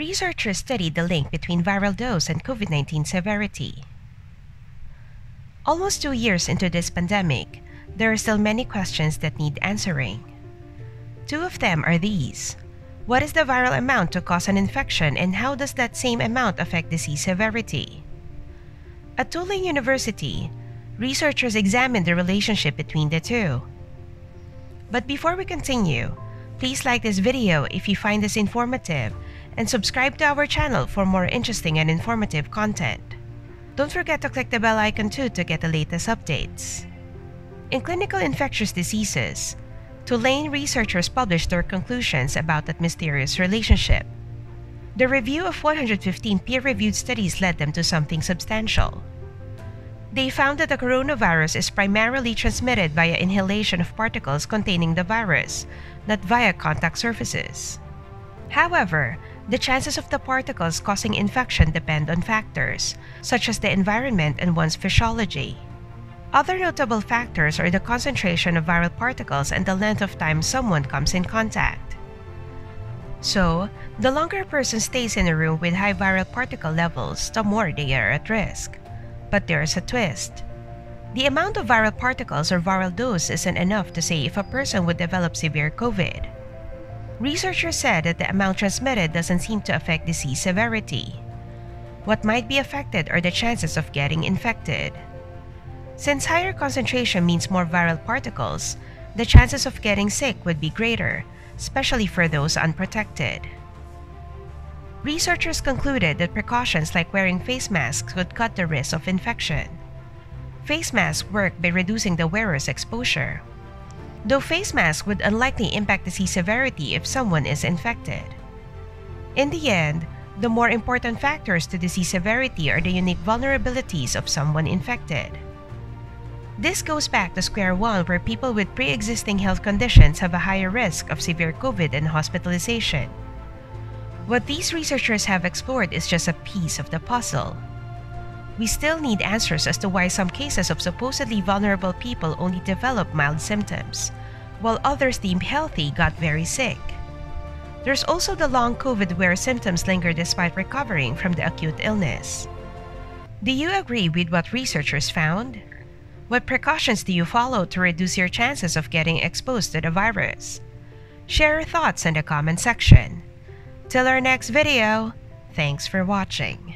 Researchers studied the link between viral dose and COVID-19 severity. Almost 2 years into this pandemic, there are still many questions that need answering. Two of them are these. What is the viral amount to cause an infection, and how does that same amount affect disease severity? At Tulane University, researchers examined the relationship between the two. But before we continue, please like this video if you find this informative and subscribe to our channel for more interesting and informative content. Don't forget to click the bell icon too to get the latest updates. In clinical infectious diseases, Tulane researchers published their conclusions about that mysterious relationship. The review of 115 peer-reviewed studies led them to something substantial. They found that the coronavirus is primarily transmitted via inhalation of particles containing the virus, not via contact surfaces. However, the chances of the particles causing infection depend on factors, such as the environment and one's physiology. Other notable factors are the concentration of viral particles and the length of time someone comes in contact. So, the longer a person stays in a room with high viral particle levels, the more they are at risk. But there's a twist. The amount of viral particles or viral dose isn't enough to say if a person would develop severe COVID. Researchers said that the amount transmitted doesn't seem to affect disease severity. What might be affected are the chances of getting infected. Since higher concentration means more viral particles, the chances of getting sick would be greater, especially for those unprotected. Researchers concluded that precautions like wearing face masks would cut the risk of infection. Face masks work by reducing the wearer's exposure, though face masks would unlikely impact disease severity if someone is infected. In the end, the more important factors to disease severity are the unique vulnerabilities of someone infected. This goes back to square one, where people with pre-existing health conditions have a higher risk of severe COVID and hospitalization. What these researchers have explored is just a piece of the puzzle. We still need answers as to why some cases of supposedly vulnerable people only develop mild symptoms, while others deemed healthy got very sick. There's also the long COVID where symptoms linger despite recovering from the acute illness. Do you agree with what researchers found? What precautions do you follow to reduce your chances of getting exposed to the virus? Share your thoughts in the comment section. Till our next video, thanks for watching.